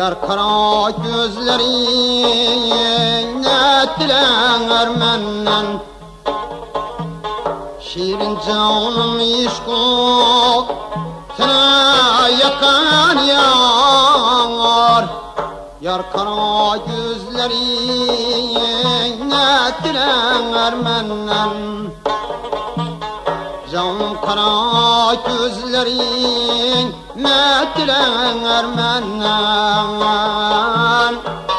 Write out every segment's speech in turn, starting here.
Yar kara gözlerin ettiler menden. Şirin canım işku sana yakan yar. Yar kara gözlerin ettiler menden. Canım kara gözlerin ettiler menden.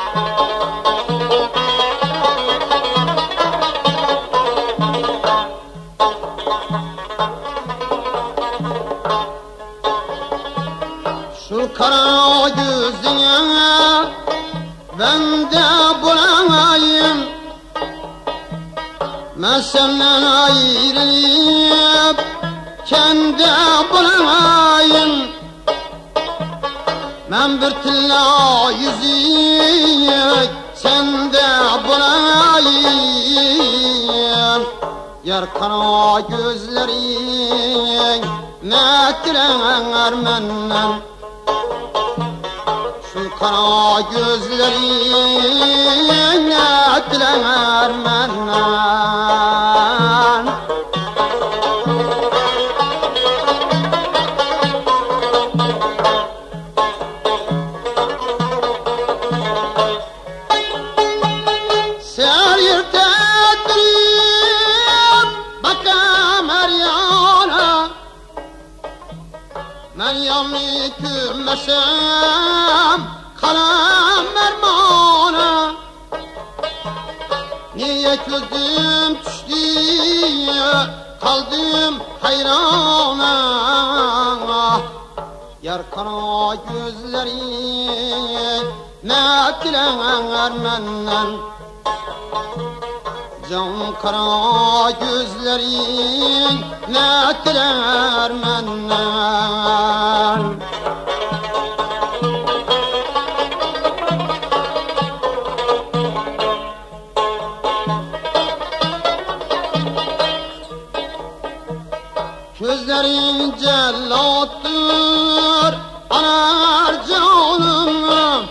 Şu kara gözüne ben de bulayım, ben senden ayrılıp kendi bulayım. Ben bir tilla yüzük sende bulayım. Yar kara gözlerin nettiler menden. Şu kara gözlerin nettiler menden. Ser yırtettirip bakam her yana, ben yanlı kümmesem kalam mermana. Niye gözüm düştü kaldım hayrana. Yar kara gözleri nettiler menden. Can kara gözlerin nettiler menden. Gözlerin cellattır anar canım.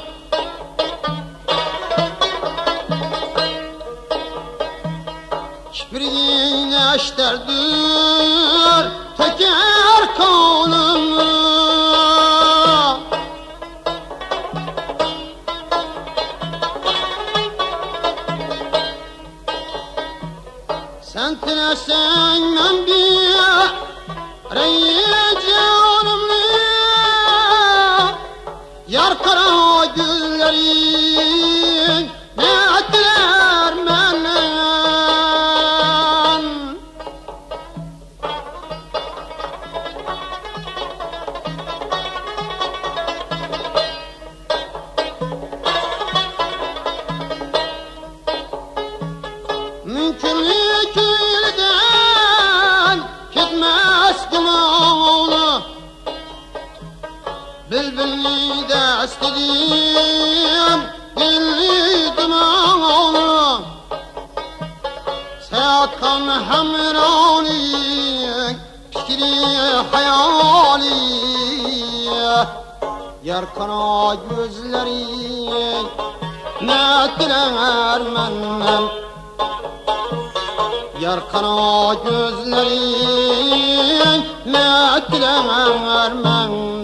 Kibriğin eşterdir teker kanını. Sen tilesen ben bir rey canımı. Yar kara gözlerin nettiler menden. Mümkünlük ilden gitmez dumanı. Bülbülü de istedim dilli dumanı. Seyakan hamrani fikri hayali. Yar kara gözleri nettiler menden. Yar kara gözleri nettiler menden.